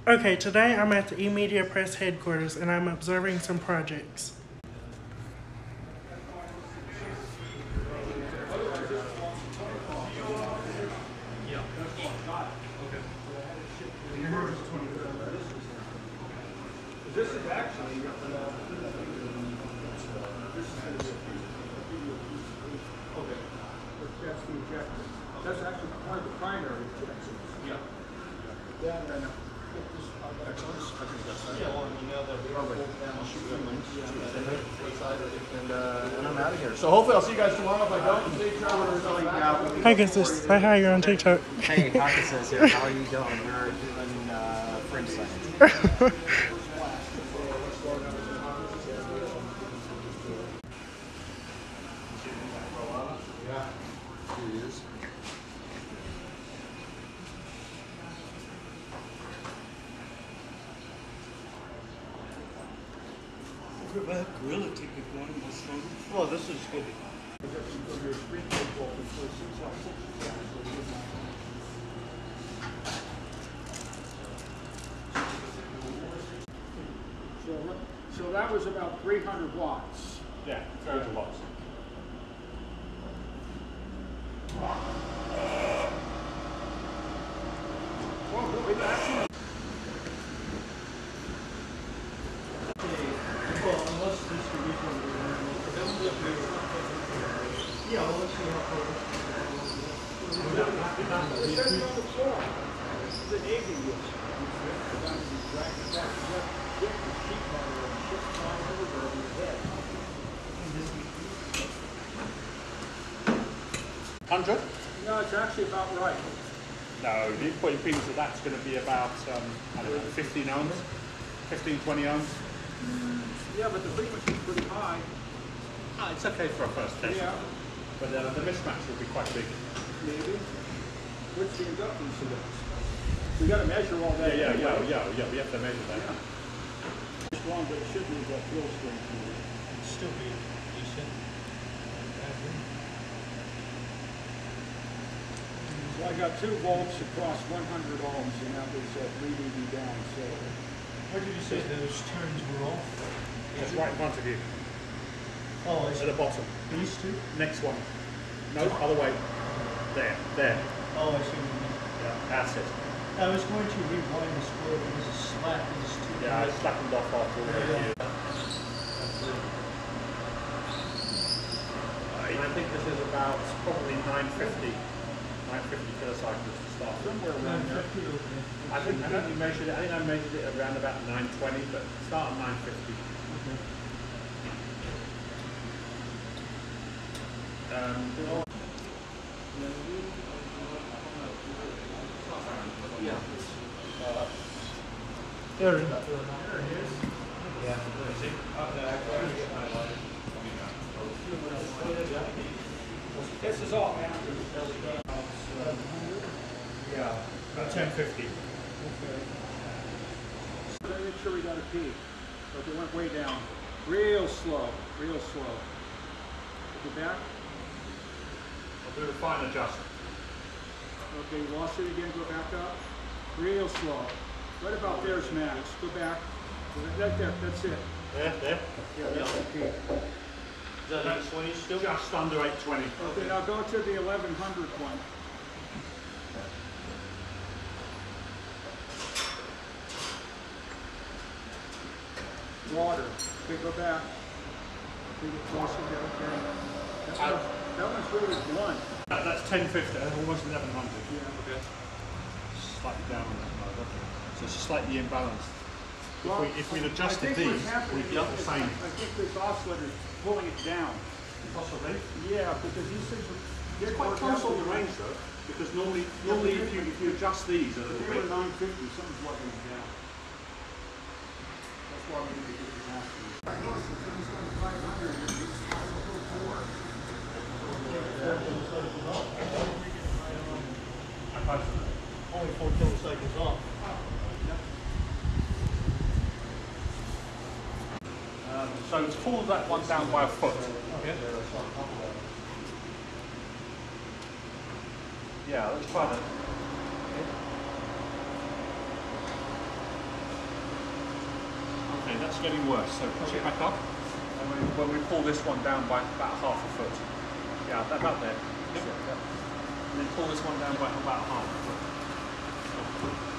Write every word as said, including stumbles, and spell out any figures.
Okay, today I'm at the eMedia Press headquarters and I'm observing some projects. This is actually okay. That's the objective. That's actually one of the primary objectives. Yeah. Then and get this. I think that's right. Yeah. Well, you know that we are down. I'll shoot you a link. And uh, and I'm out of here. So hopefully I'll see you guys tomorrow. If I don't, stay traveling. Hi, Gustus. Say hi. You're on TikTok. Hey, Caucasus here. How are you doing? We're doing uh, fringe science. Gorilla ticket one was stronger. Well, this is good. So, so that was about three hundred watts. Yeah, three hundred watts. Well, it actually. Yeah, well, let's see how far. It says on the floor. It's an Navy use. Hundred? No, it's actually about right. No, the equating beams of that's going to be about um, I don't know, fifteen ohms, fifteen, twenty ohms. Yeah, but the frequency is pretty high. Ah, it's okay for a first test. Yeah. But uh, the mismatch will be quite big. Maybe. What's the inductance of this? We got to measure all that. Yeah, yeah, anyway. yeah, yeah, yeah. We have to measure that. Yeah. It's wrong, but it should move that fuel strength. It'd still be decent. So I got two volts across one hundred ohms, and that was uh, three dB down. So. What did you say those turns were off? It's right in front of you, Oh, I at see. the bottom. These two? Next one. No, other way. There, there. Oh, I see what you mean. Yeah, that's it. I was going to rewind this word because it's slack these two. Yeah, I slackened off after all the Yeah. years. I think this is about probably nine fifty, nine fifty kilocycles to start. Somewhere around there. Okay. I think I think we measured it. I think I measured it around about nine twenty, but start at nine fifty. Um, Yeah. There it is. Yeah. This is all man. yeah, about ten fifty. I make sure we got a peak, but it went way down. Real slow, real slow. Put it back. I'll do a fine adjustment. Okay, you lost it again, go back up. Real slow. Right about there's max. Go back. Right there, that's it. There, there. Yeah, that's the peak. Is that eight twenty still? Just under eight twenty. Okay, now go to the eleven hundred one. Water. Okay, go back. Bring it closer there, okay. That, Uh, was, that one's really blunt. That, that's ten fifty, almost eleven hundred. Yeah. Okay. Slightly down on that mode. Okay. So it's slightly imbalanced. Well, if we if we'd I adjusted think what's these, happening we'd get is- the same. I think this oscillator is pulling it down. Possibly. Yeah, because these things are It's quite close on the range though, because normally normally if you if you adjust these a little If they were bit. nine fifty, something's letting it down. That's why we need to get the capacity. Only four kilocycles off. Um, so to pull that one down by a foot. Okay. Yeah, let's try that. that's getting worse, so push it back up. And we, when we pull this one down by about half a foot. Yeah, about there. Yep. And then pull this one down by about half a foot.